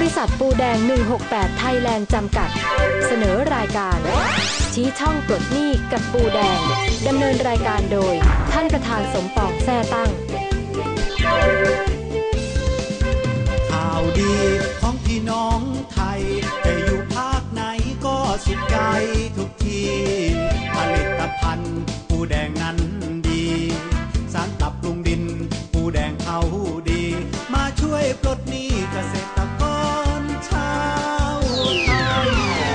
ริษัทปูแดง168ไทยแลนด์จำกัดเสนอรายการชี้ช่องปลดหนี้กับปูแดงดำเนินรายการโดยท่านประธานสมปองแซ่ตั้งข่าวดีของพี่น้องไทยจะอยู่ภาคไหนก็สุขใจทุกทีผลิตภัณฑ์ปูแดงนั้นดีสารปรับปรุงดินปูแดงเขาดีมาช่วยปลดหนี้เกษตรกรชาวไทย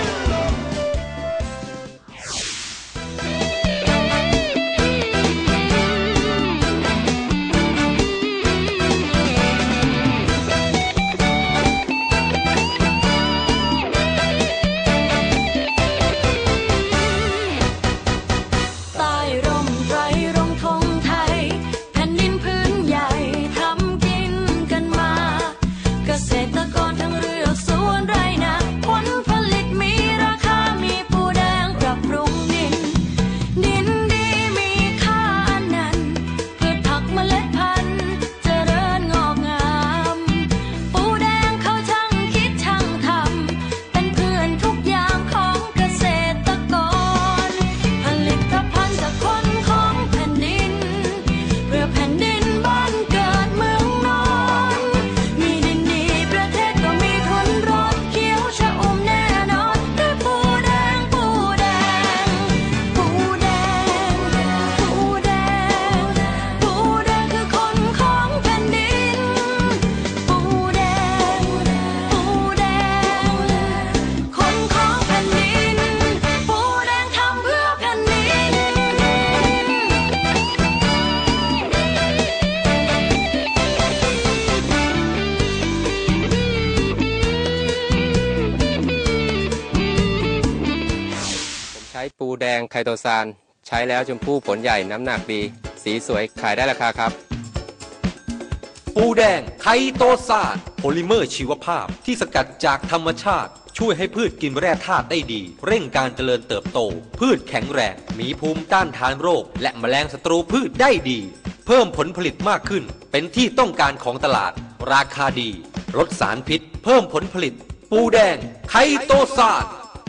ปูแดงไคโตซานใช้แล้วชมพู่ผลใหญ่น้ำหนักดีสีสวยขายได้ราคาครับปูแดงไคโตซานโพลิเมอร์ชีวภาพที่สกัดจากธรรมชาติช่วยให้พืชกินแร่ธาตุได้ดีเร่งการเจริญเติบโตพืชแข็งแรงมีภูมิต้านทานโรคและแมลงศัตรูพืชได้ดีเพิ่มผลผลิตมากขึ้นเป็นที่ต้องการของตลาดราคาดีลดสารพิษเพิ่มผลผลิตปูแดงไคโตซาน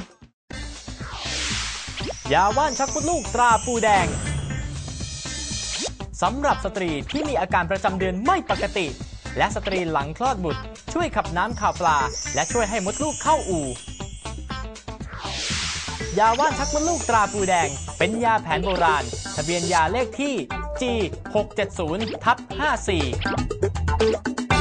ยาว่านชักมดลูกตราปูแดงสำหรับสตรีที่มีอาการประจำเดือนไม่ปกติและสตรีหลังคลอดบุตรช่วยขับน้ำข่าวปลาและช่วยให้มดลูกเข้าอู่ยาว่านชักมดลูกตราปูแดงเป็นยาแผนโบราณทะเบียนยาเลขที่ G670/54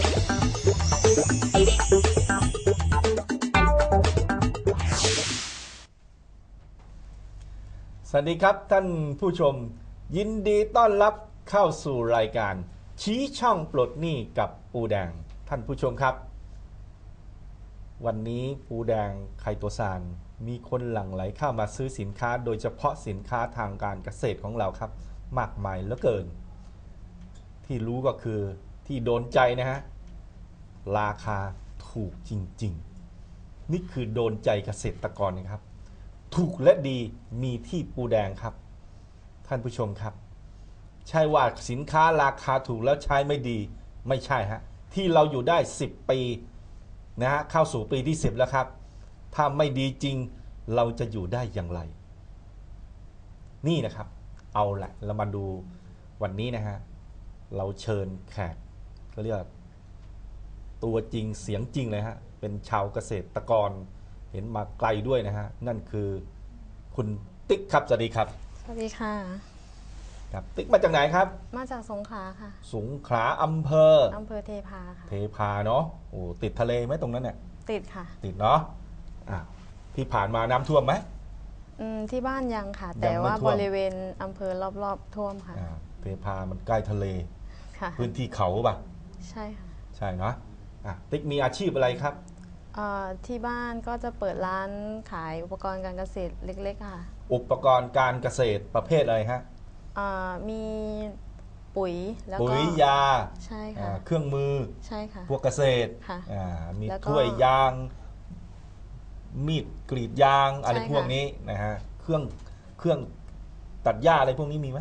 สวัสดีครับท่านผู้ชมยินดีต้อนรับเข้าสู่รายการชี้ช่องปลดหนี้กับปูแดงท่านผู้ชมครับวันนี้ปูแดงไคโตซานมีคนหลั่งไหลเข้ามาซื้อสินค้าโดยเฉพาะสินค้าทางการเกษตรของเราครับมากมายเหลือเกินที่รู้ก็คือที่โดนใจนะฮะราคาถูกจริงๆนี่คือโดนใจเกษตรกรนะครับถูกและดีมีที่ปูแดงครับท่านผู้ชมครับใช่ว่าสินค้าราคาถูกแล้วใช้ไม่ดีไม่ใช่ฮะที่เราอยู่ได้10ปีนะฮะเข้าสู่ปีที่10แล้วครับถ้าไม่ดีจริงเราจะอยู่ได้อย่างไรนี่นะครับเอาละเรามาดูวันนี้นะฮะเราเชิญแขกก็เรียกตัวจริงเสียงจริงเลยฮะเป็นชาวเกษตรกรเห็นมาไกลด้วยนะฮะนั่นคือคุณติ๊กครับสวัสดีครับสวัสดีค่ะครับติ๊กมาจากไหนครับมาจากสงขลาค่ะสงขลาอำเภอเทพาค่ะเทพาเนาะโอ้ติดทะเลไหมตรงนั้นเนี่ยติดค่ะติดเนาะที่ผ่านมาน้ำท่วมไหมที่บ้านยังค่ะแต่ว่าบริเวณอำเภอรอบๆท่วมค่ะเทพามันใกล้ทะเลค่ะพื้นที่เขาป่ะใช่ค่ะใช่เนาะติ๊กมีอาชีพอะไรครับที่บ้านก็จะเปิดร้านขายอุปกรณ์การเกษตรเล็กๆค่ะอุปกรณ์การเกษตรประเภทอะไรฮะมีปุ๋ยแล้วก็ปุ๋ยยาใช่ค่ะเครื่องมือใช่ค่ะพวกเกษตรค่ะมีถ้วยยางมีดกรีดยางอะไรพวกนี้นะฮะเครื่องตัดหญ้าอะไรพวกนี้มีไหม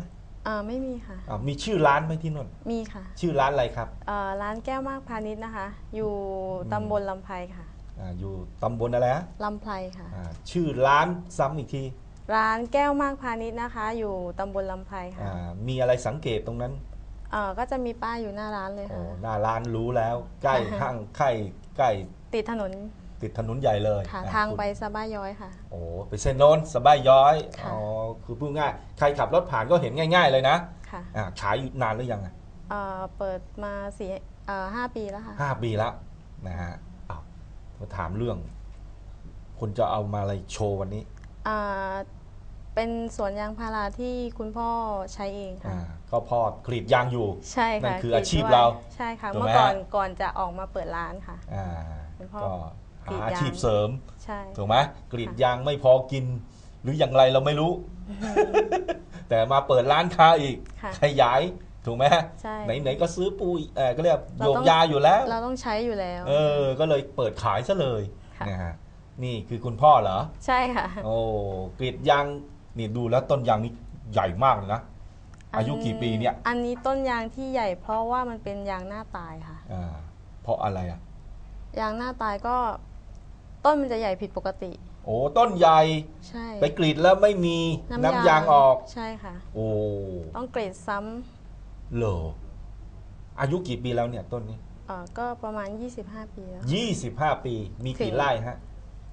ไม่มีค่ะมีชื่อร้านไหมที่นนท์มีค่ะชื่อร้านอะไรครับร้านแก้วมากพาณิชย์นะคะ อยู่ตำบลลำไพค่ะอยู่ตำบลอะไรฮะลำไพค่ะชื่อร้านซ้ำอีกทีร้านแก้วมากพาณิชย์นะคะ อยู่ตำบลลำไพค่ะมีอะไรสังเกตตรงนั้นก็จะมีป้ายอยู่หน้าร้านเลยโอ้ค่ะหน้าร้านรู้แล้ว ใกล้ห้างใกล้ติดถนนติดถนนใหญ่เลยค่ะอ่ทางคุณไปสะบ้าย้อยค่ะโอ้ไปเส้นโน้นสบายย้อยค่ะคือพูดง่ายใครขับรถผ่านก็เห็นง่าย ๆเลยนะค่ะขายอยู่นานหรือยังอะเปิดมา5 ปีแล้วค่ะ 5 ปีแล้วนะฮะมาถามเรื่องคุณจะเอามาอะไรโชว์วันนี้เป็นสวนยางพาราที่คุณพ่อใช้เองค่ะก็พ่อกรีดยางอยู่ใช่นั่ค่ะนคืออาชีพกรีดด้วยเราใช่ค่ะถูกไหมเมื่อก่อนฮะก่อนจะออกมาเปิดร้านค่ะ คุณพ่อก็กรีดหายางอาชีพเสริมใช่ถูกไหมกรีดยางไม่พอกิน หรืออย่างไรเราไม่รู้ แต่มาเปิดร้านค้าอีกค่ะขยายถูกไหมใช่ไหนๆก็ซื้อปูก็เรียกเราโยต้กองยาอยู่แล้วเราต้องใช้อยู่แล้วก็เลยเปิดขายซะเลยค่ะนะฮะนี่คือคุณพ่อเหรอใช่ค่ะโอ้กรีดยางนี่ดูแล้วต้นยางนี่ใหญ่มากเลยนะ อายุกี่ปีเนี่ยอันนี้ต้นยางที่ใหญ่เพราะว่ามันเป็นยางหน้าตายค่ะเพราะอะไรอ่ะยางหน้าตายก็ต้นมันจะใหญ่ผิดปกติโอ้ต้นใหญ่ใช่ไปกรีดแล้วไม่มีน้ำยางออกใช่ค่ะโอ้ต้องกรีดซ้ำเหรออายุกี่ปีแล้วเนี่ยต้นนี้ก็ประมาณ25 ปีแล้ว 25 ปี มีถึกี่งไร่ฮะ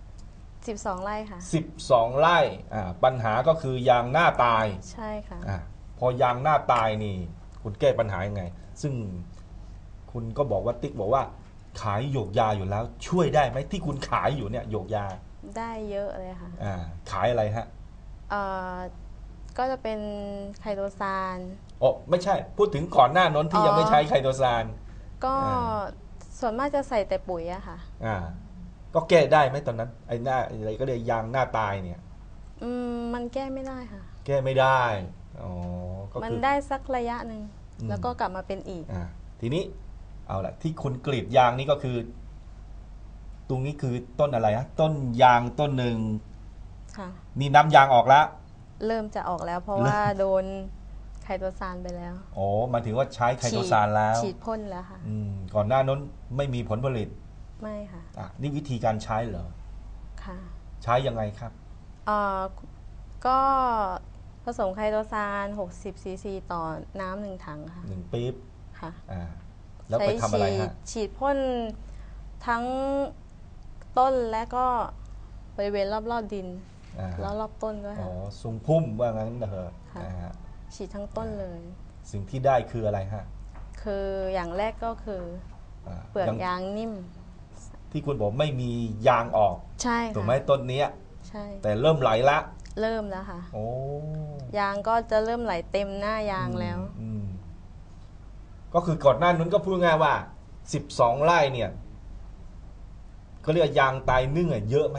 12 ไร่ค่ะ 12 ไร่ปัญหาก็คือยางหน้าตายใช่ค่ะพอยางหน้าตายนี่ คุณแก้ปัญหายังไง ซึ่งคุณก็บอกว่าติ๊กบอกว่า ขายโยกยาอยู่แล้ว ช่วยได้ไหมที่คุณขายอยู่เนี่ยโยกยาได้เยอะเลยค่ะขายอะไรฮะก็จะเป็นไคโตซานโอ้ไม่ใช่ พูดถึงก่อนหน้านั้นที่ยังไม่ใช้ไคโตซานก็ส่วนมากจะใส่แต่ปุ๋ยอะค่ะก็แก้ได้ไหมตอนนั้นไอ้หน้าอะไรก็เรียกยางหน้าตายเนี่ยมันแก้ไม่ได้ค่ะแก้ไม่ได้ก็มันคือได้สักระยะหนึ่งแล้วก็กลับมาเป็นอีกทีนี้เอาละที่คุณกรีดยางนี่ก็คือ ตรงนี้คือต้นอะไรฮะต้นยางต้นหนึ่งค่ะนี่น้ำยางออกแล้วเริ่มจะออกแล้ว เพราะว่าโดนไคโตซานไปแล้วอ๋อหมายถึงว่าใช้ไคโตซานแล้วฉีดพ่นแล้วค่ะก่อนหน้านั้นไม่มีผลผลิตไม่ค่ะนี่วิธีการใช้เหรอค่ะใช้ยังไงครับก็ผสมไคโตซาน60 ซีซีต่อน้ำ1 ถังค่ะ 1 ปี๊บค่ะแล้วไปทำอะไรฮะฉีดพ่นทั้งต้นและก็บริเวณรอบๆดิน แล้วรอบต้นด้วยค่ะทรงพุ่มว่างั้นเถอะค่ะนะฮะฉีดทั้งต้นเลยสิ่งที่ได้คืออะไรฮะคืออย่างแรกก็คือเปลือกยางนิ่มที่คุณบอกไม่มียางออกใช่ค่ะถูกไหมต้นเนี้ยใช่แต่เริ่มไหลละเริ่มแล้วค่ะโอ้ยางก็จะเริ่มไหลเต็มหน้ายางแล้วก็คือก่อนหน้านั้นก็พูดง่ายว่า12 ไร่เนี่ยเขาเรียกยางตายนึ่งเยอะไหม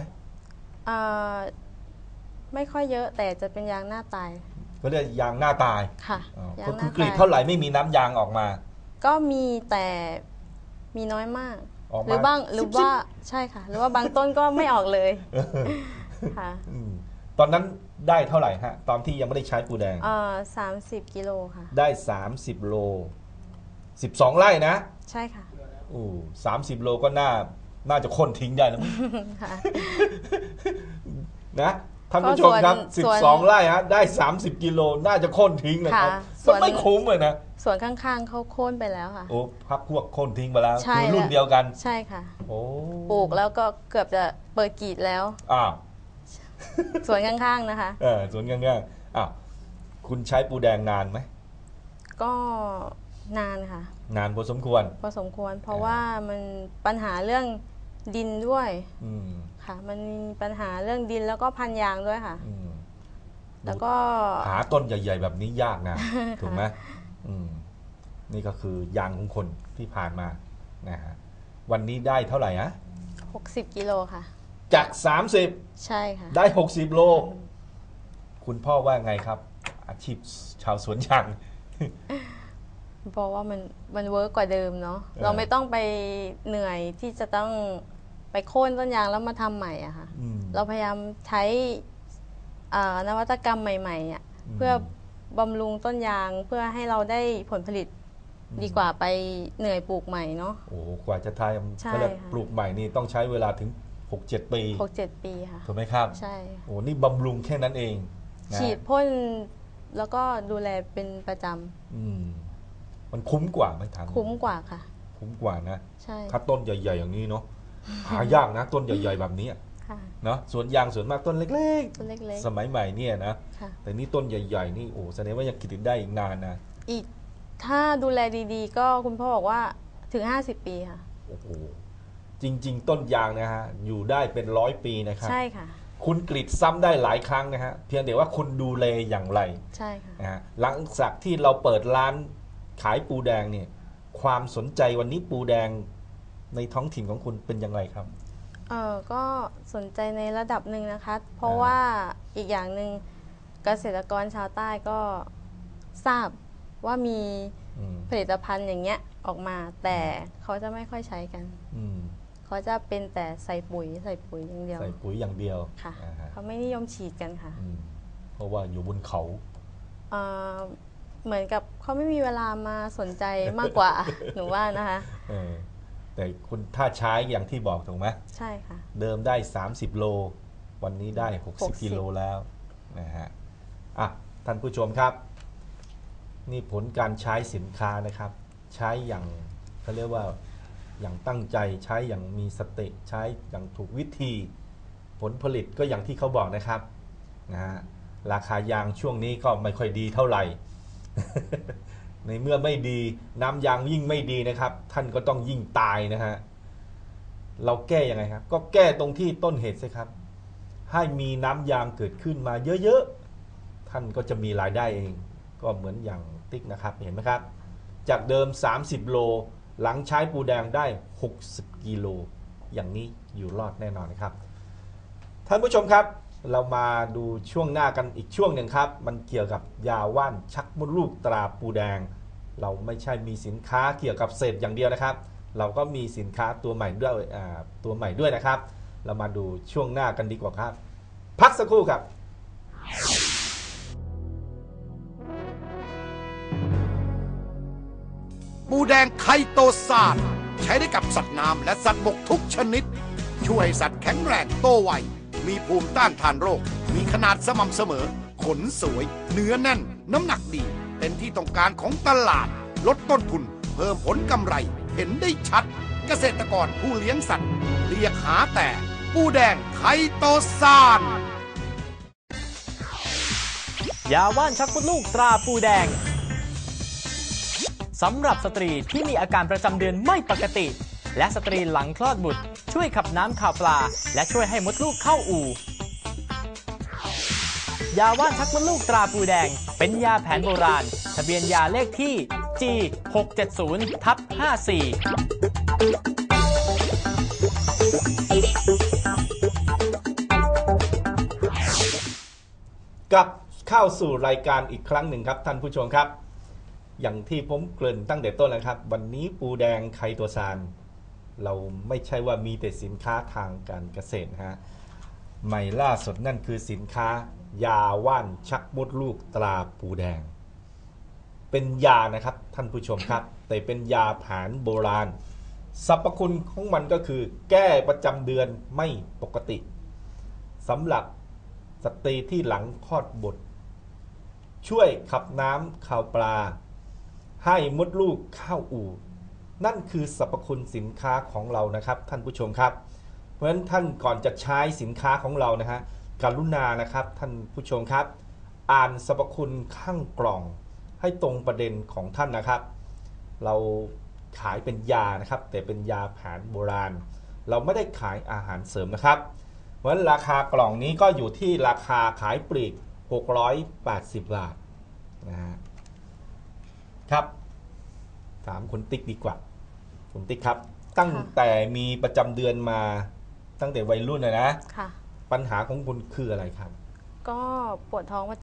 ไม่ค่อยเยอะแต่จะเป็นยางหน้าตายก็เรียกยางหน้าตายค่ะก็คือกรีดเท่าไหร่ไม่มีน้ำยางออกมาก็มีแต่มีน้อยมากออกมาหรือว่าใช่ค่ะ หรือว่าบางต้นก็ไม่ออกเลยค่ะตอนนั้นได้เท่าไหร่ฮะตอนที่ยังไม่ได้ใช้ปูแดง 30 กิโลค่ะได้30 โล12 ไร่นะใช่ค่ะ 30 โลก็น่าจะค้นทิ้งได้แล้วมั้งค่ะนะท่านผู้ชมครับ12 ไร่ฮะได้30 กิโลน่าจะค้นทิ้งนะครับมันไม่คุ้มเลยนะส่วนข้างๆเขาโค่นไปแล้วค่ะโอ้พักพวกค้นทิ้งไปแล้วใช่คือรุ่นเดียวกันใช่ค่ะโอ้ปลูกแล้วก็เกือบจะเปิดกรีดแล้ว ส่วนข้างๆนะคะส่วนข้างๆคุณใช้ปูแดงนานไหมก็นานค่ะนานพอสมควรพอสมควร เพราะว่ามันปัญหาเรื่องดินด้วย ค่ะ มันมีปัญหาเรื่องดินแล้วก็พันยางด้วยค่ะ แล้วก็หาต้นใหญ่ๆแบบนี้ยากนะถูกไหมนี่ก็คือยางของคนที่ผ่านมานะฮะวันนี้ได้เท่าไหร่ฮะ 60 กิโลค่ะจาก30 ใช่ค่ะได้60 โล คุณพ่อว่าไงครับ อาชีพชาวสวนยางเพราะว่ามันเวิร์กกว่าเดิมเนาะเราไม่ต้องไปเหนื่อยที่จะต้องไปโค่นต้นยางแล้วมาทำใหม่อะค่ะ เราพยายามใช้นวัตกรรมใหม่ๆเพื่อบำรุงต้นยางเพื่อให้เราได้ผลผลิตดีกว่าไปเหนื่อยปลูกใหม่เนาะโอ้กว่าจะทายใช่เขาเรียกค่ะปลูกใหม่นี่ต้องใช้เวลาถึง 6-7 ปี 6-7 ปีค่ะถูกไหมครับใช่โอ้นี่บำรุงแค่นั้นเองนะฉีดพ่นแล้วก็ดูแลเป็นประจมันคุ้มกว่าไหมถามำคุ้มกว่าค่ะคุ้มกว่านะใช่ถ้าต้นใหญ่ๆอย่างนี้เนาะหายากนะต้นใหญ่ๆแบบนี้ค่ะเนาะสวนยางส่วนมากต้นเล็กต้นเล็กๆ สมัยใหม่เนี่ยนะๆค่ะแต่นี่ต้นใหญ่ๆนี่โอ้แสดงว่ายังกินได้อีกนานนะอีกถ้าดูแลดีๆ ก็คุณพ่อบอกว่าถึง 50 ปีค่ะโอ้โหจริง ๆ ต้นยางนะฮะอยู่ได้เป็น100 ปีนะครับใช่ค่ะคุณกรีดซ้ำได้หลายครั้งนะฮะเพียงแต่ว่าคุณดูแลอย่างไรใช่ค่ะนะฮะหลังจากที่เราเปิดร้านขายปูแดงเนี่ยความสนใจวันนี้ปูแดงในท้องถิ่นของคุณเป็นอย่างไรครับก็สนใจในระดับหนึ่งนะคะ เพราะว่าอีกอย่างหนึ่งเกษตรกรชาวใต้ก็ทราบว่ามี ผลิตภัณฑ์อย่างเงี้ยออกมา แต่เขาจะไม่ค่อยใช้กันเขาจะเป็นแต่ใส่ปุ๋ยอย่างเดียวใส่ปุ๋ยอย่างเดียวค่ะอ่าฮะเขาไม่นิยมฉีดกันค่ะเพราะว่าอยู่บนเขาเหมือนกับเขาไม่มีเวลามาสนใจมากกว่า หนูว่านะคะแต่คุณถ้าใช้อย่างที่บอกถูกไหมใช่ค่ะเดิมได้30 โล วันนี้ได้ 60 กิโลแล้วนะฮะอ่ะท่านผู้ชมครับ นี่ผลการใช้สินค้านะครับ ใช้อย่างเขาเรียกว่าอย่างตั้งใจใช้อย่างมีสติใช้อย่างถูกวิธี ผลผลิตก็อย่างที่เขาบอกนะครับนะฮะราคายางช่วงนี้ก็ไม่ค่อยดีเท่าไหร่ ในเมื่อไม่ดีน้ำยางยิ่งไม่ดีนะครับ ท่านก็ต้องยิ่งตายนะฮะเราแก้ยังไงครับ ก็แก้ตรงที่ต้นเหตุสิครับ ให้มีน้ำยางเกิดขึ้นมาเยอะๆท่านก็จะมีรายได้เอง ก็เหมือนอย่างติ๊กนะครับเห็นไหมครับ จากเดิม30 โลหลังใช้ปูแดงได้60 กิโลอย่างนี้อยู่รอดแน่นอนนะครับท่านผู้ชมครับเรามาดูช่วงหน้ากันอีกช่วงหนึ่งครับมันเกี่ยวกับยาว่านชักมดลูกตราปูแดงเราไม่ใช่มีสินค้าเกี่ยวกับเศษอย่างเดียวนะครับเราก็มีสินค้าตัวใหม่ด้วยนะครับเรามาดูช่วงหน้ากันดีกว่าครับพักสักครู่ครับปูแดงไคโตซานใช้ได้กับสัตว์น้ำและสัตว์บกทุกชนิดช่วยสัตว์แข็งแรงโตไวมีภูมิต้านทานโรคมีขนาดสม่ำเสมอขนสวยเนื้อแน่นน้ำหนักดีเป็นที่ต้องการของตลาดลดต้นทุนเพิ่มผลกำไรเห็นได้ชัดเกษตรกรผู้เลี้ยงสัตว์เรียกหาแต่ปูแดงไคโตซานยาว่านชักมดลูกตราปูแดงสำหรับสตรีที่มีอาการประจำเดือนไม่ปกติและสตรีหลังคลอดบุตรช่วยขับน้ำข่าวปลาและช่วยให้มดลูกเข้าอู่ยาว่านชักมดลูกตราปูแดงเป็นยาแผนโบราณทะเบียนยาเลขที่ G670/54 กลับเข้าสู่รายการอีกครั้งหนึ่งครับท่านผู้ชมครับอย่างที่ผมเกริ่นตั้งแต่ต้นแล้วครับวันนี้ปูแดงไคโตซานเราไม่ใช่ว่ามีแต่สินค้าทางการเกษตรนะฮะใหม่ล่าสุดนั่นคือสินค้ายาว่านชักมดลูกตราปูแดงเป็นยานะครับท่านผู้ชมครับแต่เป็นยาแผนโบราณสรรพคุณของมันก็คือแก้ประจำเดือนไม่ปกติสำหรับสตรีที่หลังคลอดบุตรช่วยขับน้ำข่าวปลาให้มดลูกเข้าอู่นั่นคือสรรพคุณสินค้าของเรานะครับท่านผู้ชมครับเพราะฉะนั้นท่านก่อนจะใช้สินค้าของเรานะฮะกรุณานะครับท่านผู้ชมครับอ่านสรรพคุณข้างกล่องให้ตรงประเด็นของท่านนะครับเราขายเป็นยานะครับแต่เป็นยาแผนโบราณเราไม่ได้ขายอาหารเสริมนะครับเพราะฉะนั้นราคากล่องนี้ก็อยู่ที่ราคาขายปลีก680 บาทนะฮะครับถามคุณติ๊กดีกว่าคุณติ๊กครับตั้งแต่มีประจำเดือนมาตั้งแต่วัยรุ่นนะค่ะปัญหาของคุณคืออะไรครับก็ปวดท้อง